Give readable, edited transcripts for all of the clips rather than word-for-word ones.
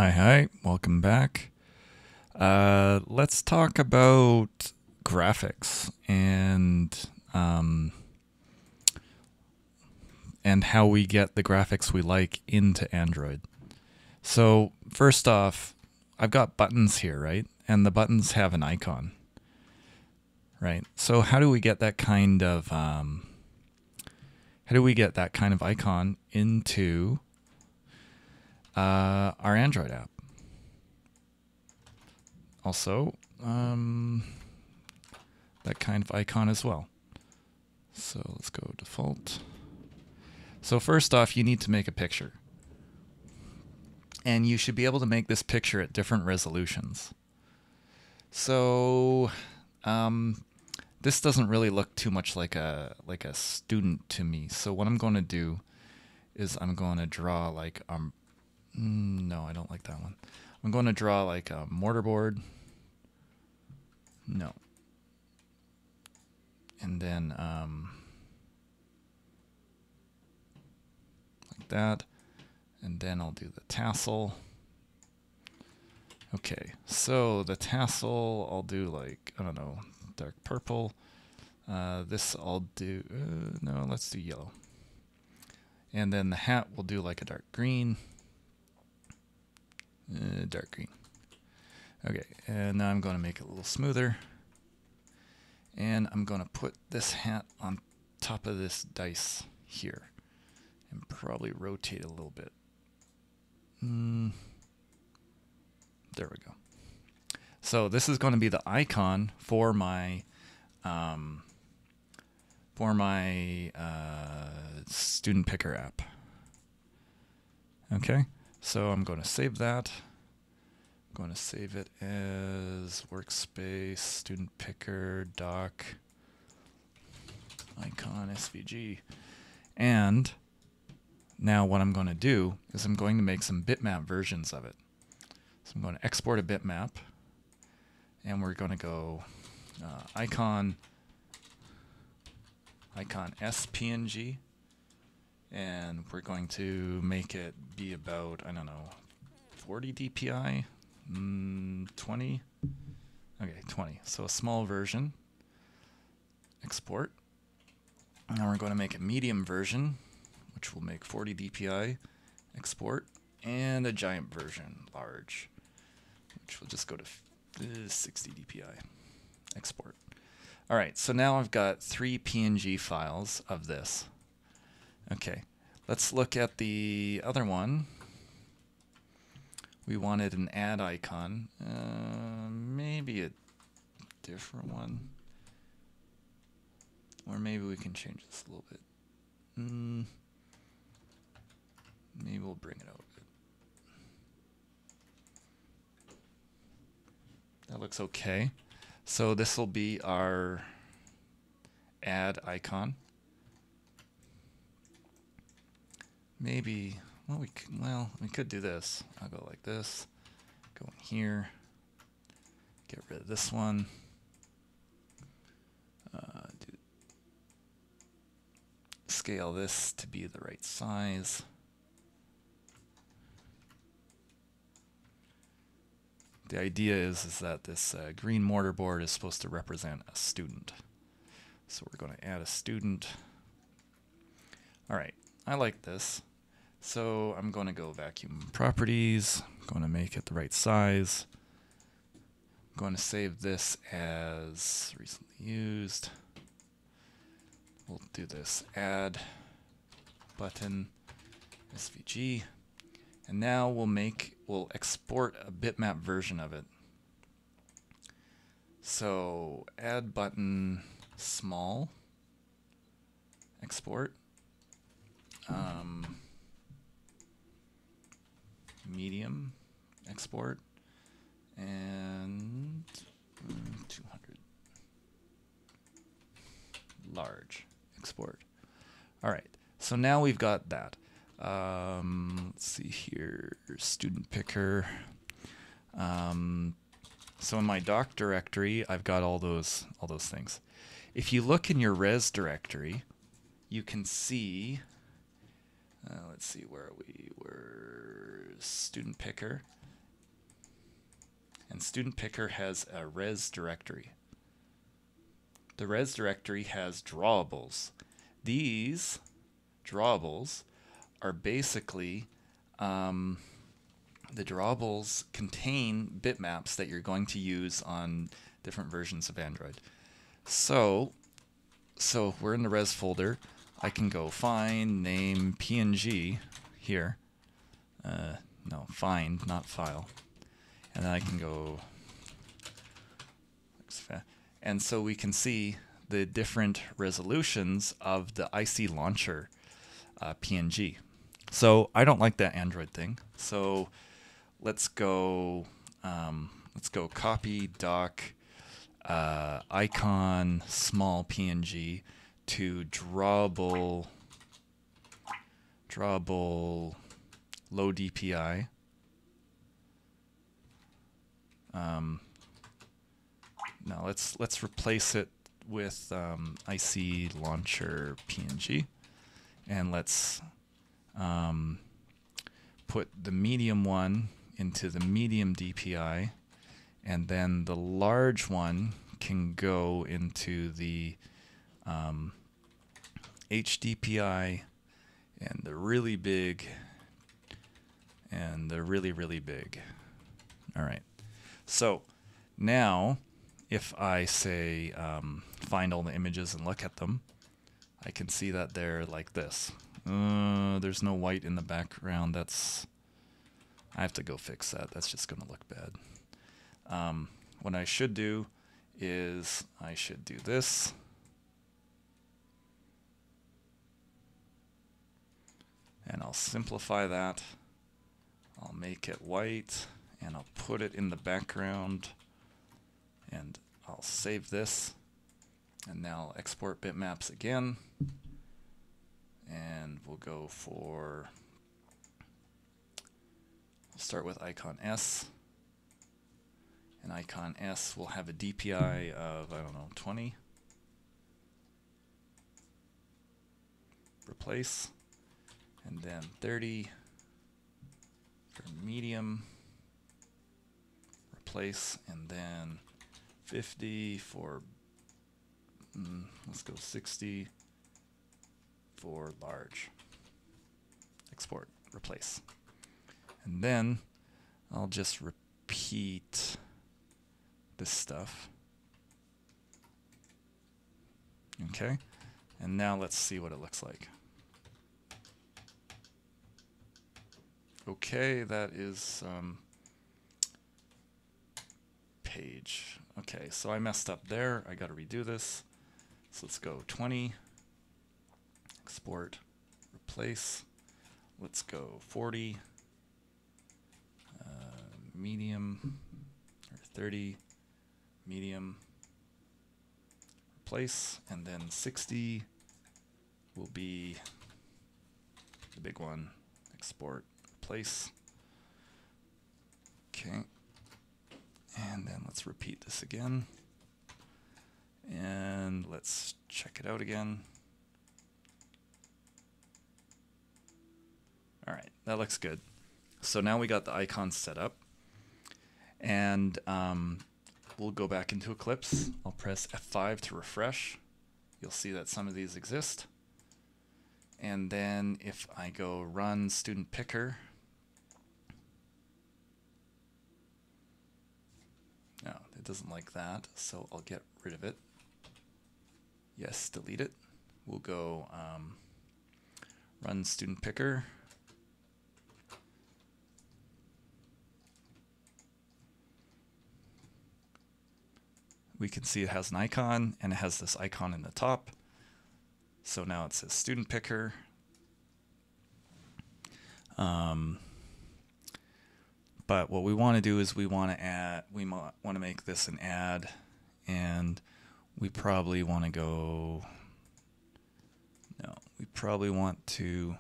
Hi, welcome back. Let's talk about graphics and how we get the graphics we like into Android. So first off, I've got buttons here, right? And the buttons have an icon, right? So how do we get that kind of icon into our Android app? Also, that kind of icon as well. So let's go default. So first off, you need to make a picture. And you should be able to make this picture at different resolutions. So this doesn't really look too much like a student to me. So what I'm going to do is I'm going to draw like no, I don't like that one. I'm going to draw like a mortarboard. No. And then like that. And then I'll do the tassel. Okay, so the tassel I'll do like, I don't know, dark purple. This I'll do, no, let's do yellow. And then the hat we'll do like a dark green. Dark green. Okay, and now I'm going to make it a little smoother. And I'm going to put this hat on top of this dice here. And probably rotate a little bit. There we go. So this is going to be the icon for my student picker app. Okay, so I'm going to save that. I'm going to save it as workspace student picker doc icon SVG. And now what I'm going to do is I'm going to make some bitmap versions of it. So I'm going to export a bitmap, and we're going to go icon SPNG, and we're going to make it be about, I don't know, 40 dpi, 20. Okay, 20. So a small version. Export. Now we're going to make a medium version, which will make 40 dpi. Export. And a giant version, large, which will just go to 60 dpi. Export. All right, so now I've got 3 PNG files of this. Okay, let's look at the other one. We wanted an add icon. Maybe a different one. Or maybe we can change this a little bit. Maybe we'll bring it out a bit. That looks okay. So this will be our add icon. Maybe, we could do this. I'll go like this. Go in here. Get rid of this one. Scale this to be the right size. The idea is that this green mortarboard is supposed to represent a student. So we're going to add a student. All right, I like this. So I'm going to go vacuum properties. I'm going to make it the right size. I'm going to save this as recently used. We'll do this add button SVG. And now we'll export a bitmap version of it. So add button small, export, medium, export, and 200, large, export. All right, so now we've got that. Let's see here, student picker. So in my doc directory, I've got all those things. If you look in your res directory, you can see. Let's see, where are we? We're student picker. and Student Picker has a res directory. The res directory has drawables. These drawables are basically, the drawables contain bitmaps that you're going to use on different versions of Android. So if we're in the res folder, I can go find name PNG here. No, find, not file. And then I can go, and so we can see the different resolutions of the IC Launcher PNG. So I don't like that Android thing. So let's go copy doc icon small PNG to drawable low DPI. Now let's replace it with IC Launcher PNG, and let's put the medium one into the medium DPI, and then the large one can go into the HDPI, and the really big and the really big. All right, so now if I say find all the images and look at them, I can see that they're like this. There's no white in the background. I have to go fix that. That's just gonna look bad. What I should do is I should do this. And I'll simplify that. I'll make it white and I'll put it in the background, and I'll save this, and now I'll export bitmaps again, and we'll start with icon S, and icon S will have a DPI of, I don't know, 20. Replace, and then 30 for medium, replace, and then 50 for, let's go 60 for large. Export, replace. And then I'll just repeat this stuff. Okay, and now let's see what it looks like. Okay, that is page. Okay, so I messed up there. I got to redo this. So let's go 20, export, replace. Let's go 40, medium, or 30, medium, replace, and then 60 will be the big one. Export, replace. Okay. And then let's repeat this again. And let's check it out again. All right, that looks good. So now we got the icons set up. And we'll go back into Eclipse. I'll press F5 to refresh. You'll see that some of these exist. And then if I go run Student Picker, no, it doesn't like that, so I'll get rid of it. Yes, delete it. We'll go run Student Picker. We can see it has an icon, and it has this icon in the top. So now it says Student Picker. But what we want to do is we want to make this an add, and we probably want to go, no, we probably want to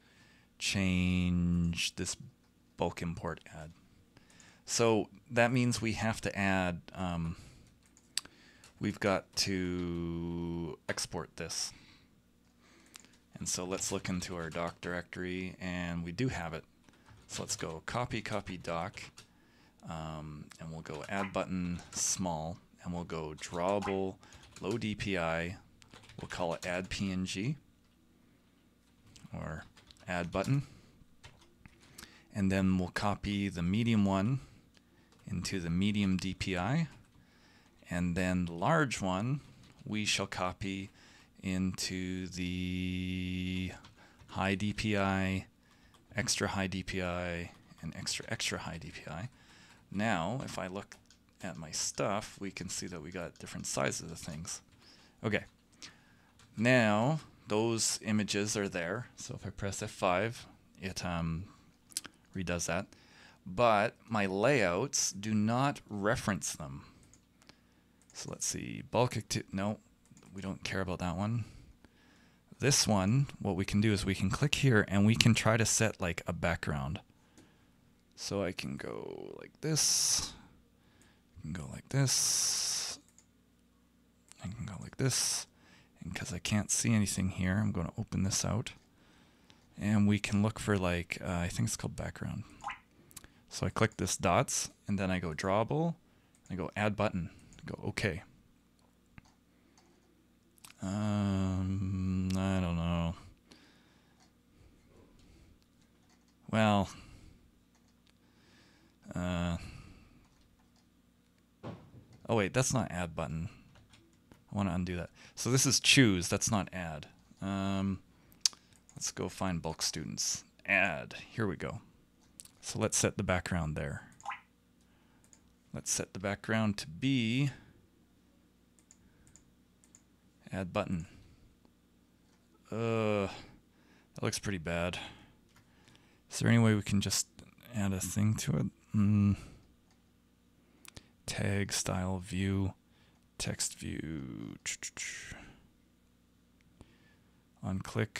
change this bulk import add. So that means we have to add, we've got to export this. And so let's look into our doc directory, and we do have it. So let's go copy doc, And we'll go add button small, and we'll go drawable low DPI. We'll call it add PNG or add button. And then we'll copy the medium one into the medium DPI. And then the large one we shall copy into the high DPI, extra high DPI, and extra high DPI. Now, if I look at my stuff, we can see that we got different sizes of things. Okay. Now, those images are there. So if I press F5, it redoes that. But my layouts do not reference them. So let's see. Bulk activity. No, we don't care about that one. This one, what we can do is we can click here and we can try to set like a background. So I can go like this, I can go like this, I can go like this, and because I can't see anything here, I'm going to open this out, and we can look for like, I think it's called background. So I click this dots, and then I go drawable, I go add button, I go OK. I don't know. Well, oh wait, that's not add button. I want to undo that. So this is choose, that's not add. Let's go find bulk students. Add, here we go. So let's set the background there. Let's set the background to be add button. That looks pretty bad. Is there any way we can just add a thing to it? Tag, style, view, text view. On click,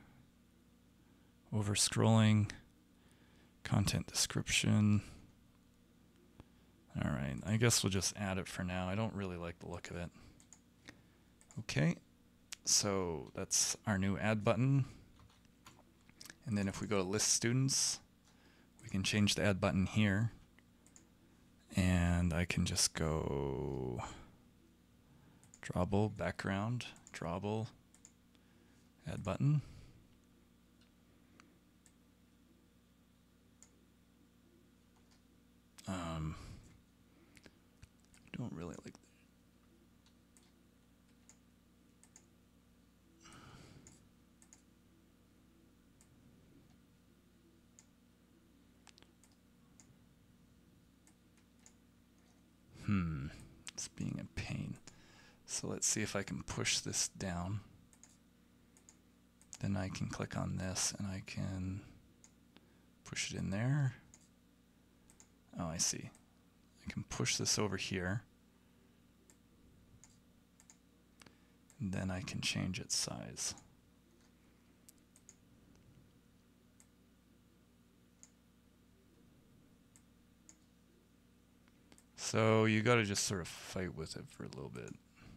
over scrolling, content description. All right, I guess we'll just add it for now. I don't really like the look of it. Okay, so that's our new add button. And then if we go to list students, we can change the add button here. And I can just go drawable, background, drawable, add button. Don't really like that. It's being a pain. So let's see if I can push this down. Then I can click on this and I can push it in there. Oh, I see. I can push this over here. And then I can change its size. So you got to just sort of fight with it for a little bit.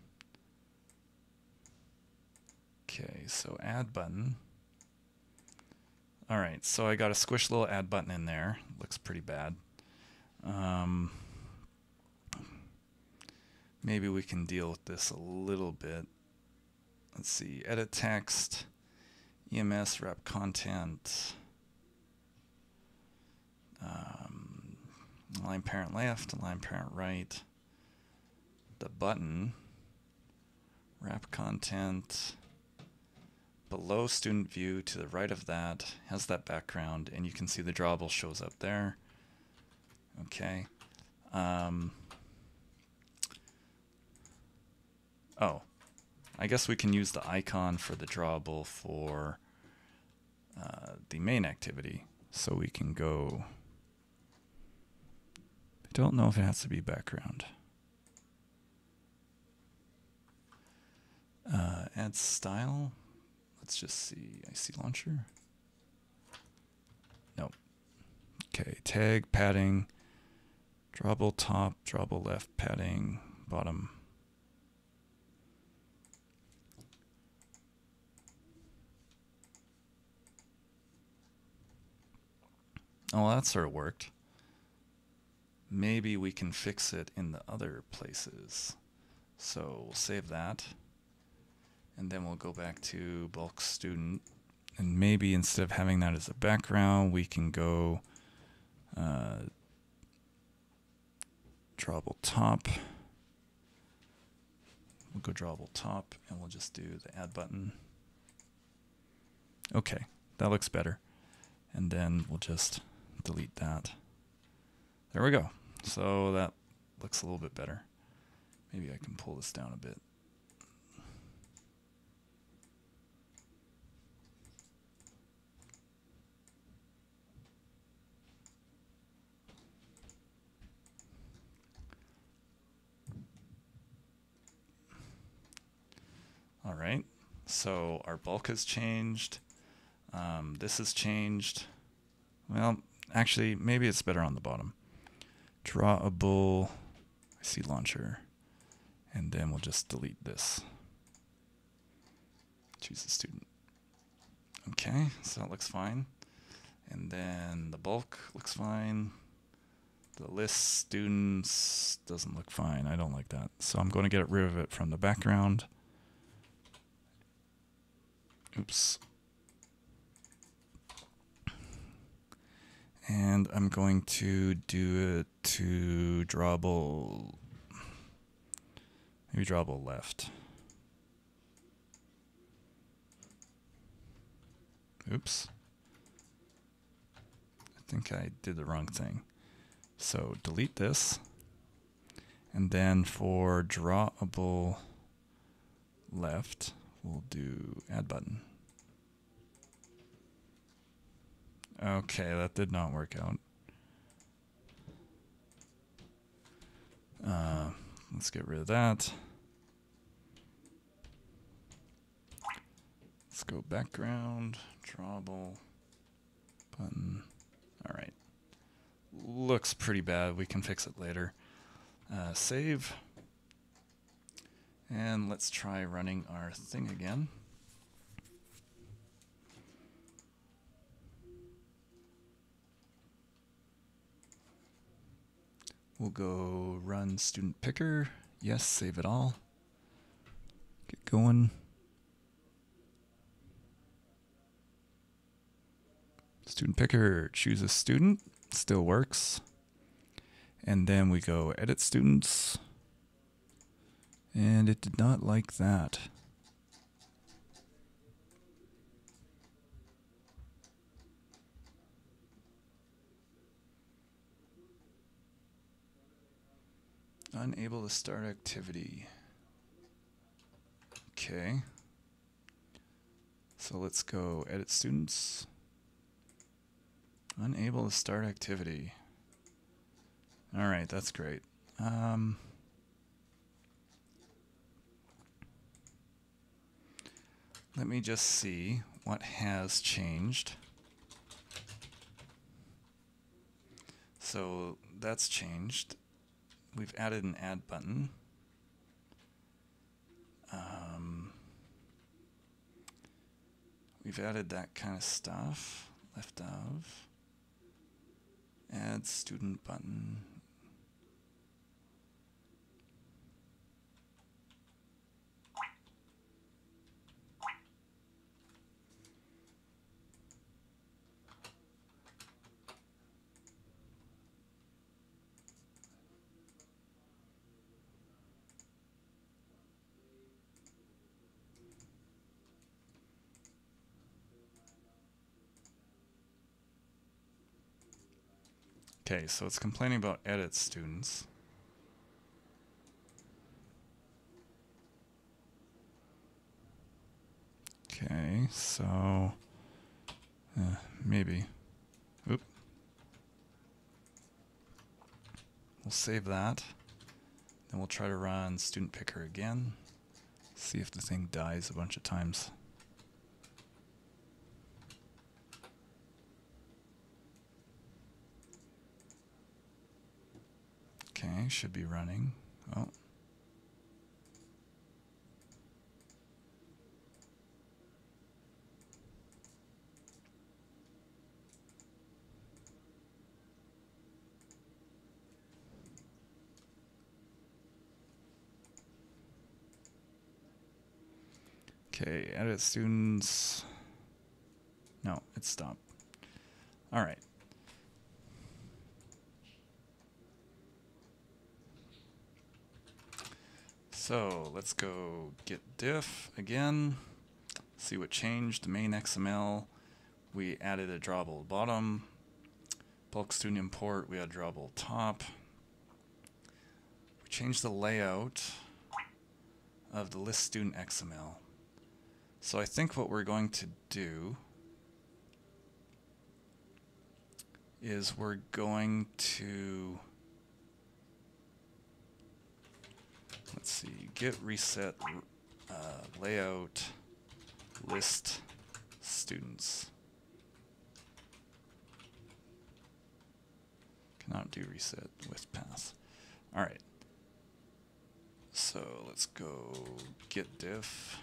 Okay, so add button. All right, so I got a squish little add button in there. Looks pretty bad. Maybe we can deal with this a little bit. Let's see, edit text, EMS, wrap content, line parent left, line parent right, the button, wrap content, below student view to the right of that, has that background, and you can see the drawable shows up there. Okay. Oh, I guess we can use the icon for the drawable for the main activity. So we can go, I don't know if it has to be background. Add style. Let's just see, IC launcher. Nope. Okay, tag, padding, drawable top, drawable left, padding, bottom. Oh, well, that sort of worked. maybe we can fix it in the other places. So we'll save that. And then we'll go back to bulk student. And maybe instead of having that as a background, we can go drawable top. We'll go drawable top, and we'll just do the add button. Okay, that looks better. And then we'll just delete that. There we go. So that looks a little bit better. Maybe I can pull this down a bit. All right, so our bulk has changed. This has changed. Well, actually, maybe it's better on the bottom. Drawable, I see launcher, and then we'll just delete this. Choose the student. Okay, so that looks fine. And then the bulk looks fine. The list students doesn't look fine. I don't like that. So I'm going to get rid of it from the background. Oops. And I'm going to do it to drawable, maybe drawable left. Oops. I think I did the wrong thing. So delete this. And then for drawable left, we'll do add button. Okay, that did not work out. Let's get rid of that. Let's go background, drawable, button. All right. Looks pretty bad. We can fix it later. Save. And let's try running our thing again. We'll go run student picker. Yes, save it all. Get going. Student picker, choose a student. Still works. And then we go edit students. And it did not like that. Unable to start activity. Okay. So let's go edit students. Unable to start activity. All right, that's great. Let me just see what has changed. So that's changed. We've added an add button. We've added that kind of stuff. Left of. Add student button. Okay, so it's complaining about edit students. Okay, so maybe. Oop. We'll save that. Then we'll try to run student picker again. See if the thing dies a bunch of times. Okay, should be running. Oh. Okay, edit students. No, it stopped. All right. So let's go get diff again. See what changed. Main XML. We added a drawable bottom. Bulk student import. We had drawable top. We changed the layout of the list student XML. So I think what we're going to do is we're going to, let's see, git reset layout list students. Cannot do reset with pass. All right. So let's go git diff.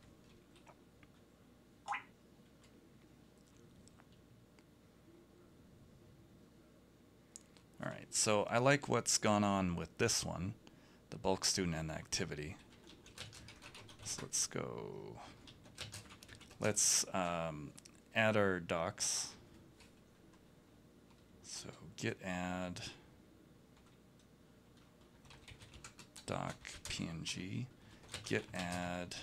All right, so I like what's gone on with this one, the bulk student and activity. So let's go, let's add our docs. So git add doc png, git add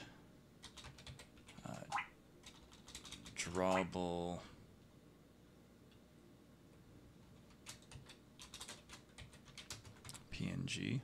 drawable png.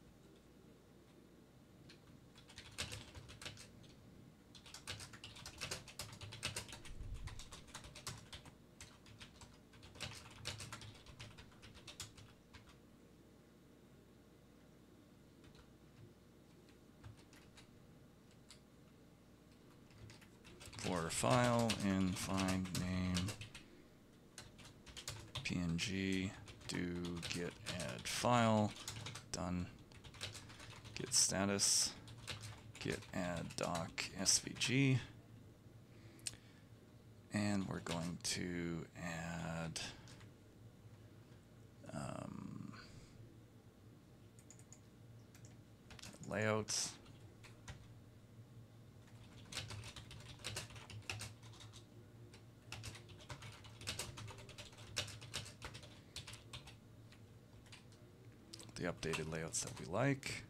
For file in find name png, do git add file, done. Git status, git add doc svg, and we're going to add layouts. The updated layouts that we like.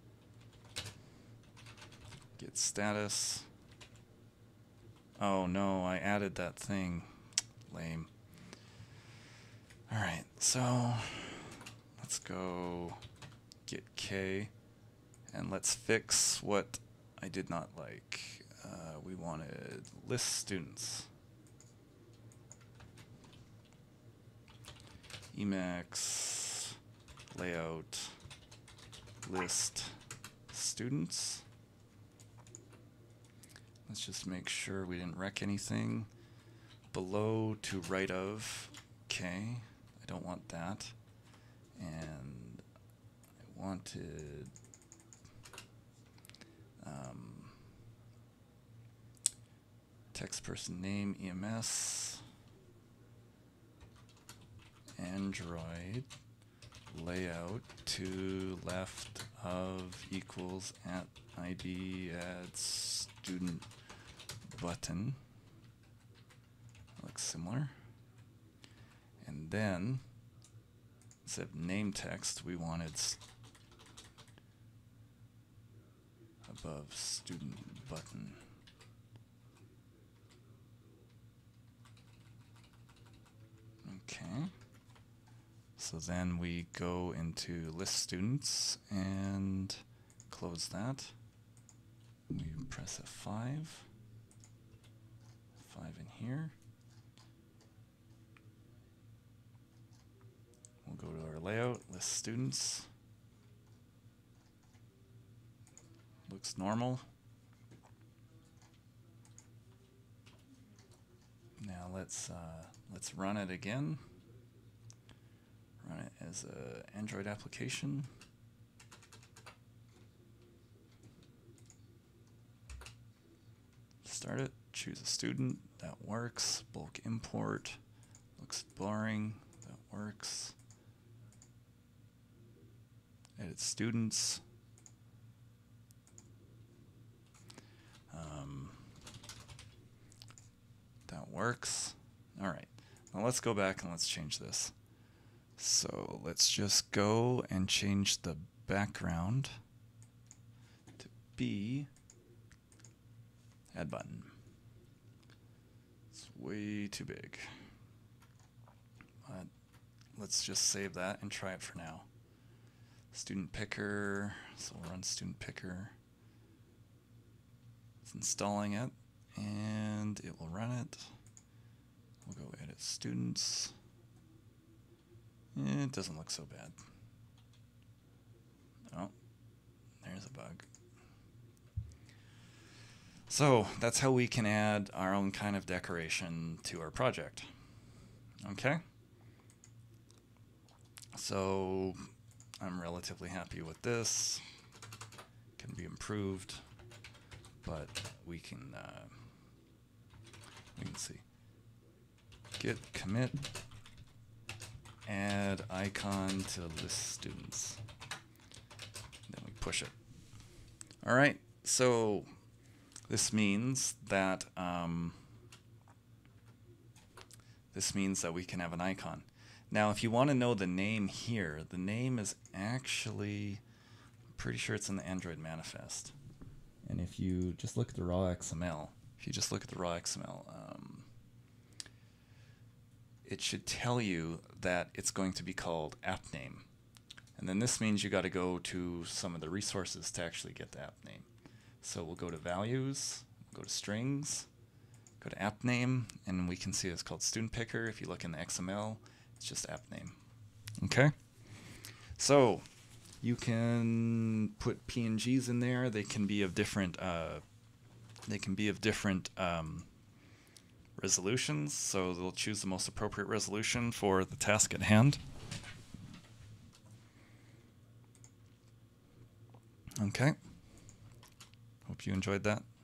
Git status. Oh no, I added that thing. Lame. Alright, so let's go git k and let's fix what I did not like. We wanted list students. Emacs layout list students. Let's just make sure we didn't wreck anything. Below to right of, okay, I don't want that. And I wanted text person name EMS, Android, layout to left of equals at ID add student button. Looks similar. And then instead of name text, we wanted above student button. Okay. So then we go into list students and close that. We press F5. 5 in here. We'll go to our layout, list students. Looks normal. Now let's run it again. Run it as an Android application. Start it, choose a student, that works. Bulk import, looks boring, that works. Edit students. works. All right, now let's go back and let's change this. So let's just go and change the background to be add button. It's way too big. But let's just save that and try it for now. Student picker, so we'll run student picker. It's installing it, and it will run it. We'll go edit students. It doesn't look so bad. Oh, there's a bug. So that's how we can add our own kind of decoration to our project. Okay? So I'm relatively happy with this. Can be improved, but we can see. Git commit, add icon to list students. Then we push it. All right. So this means that we can have an icon. Now, if you want to know the name here, the name is actually, I'm pretty sure it's in the Android manifest. And if you just look at the raw XML, it should tell you that it's going to be called app name. And then this means you got to go to some of the resources to actually get the app name. So we'll go to values, go to strings, go to app name, and we can see it's called student picker. If you look in the XML, it's just app name. Okay? So you can put PNGs in there. They can be of different resolutions, so they'll choose the most appropriate resolution for the task at hand. Okay. Hope you enjoyed that.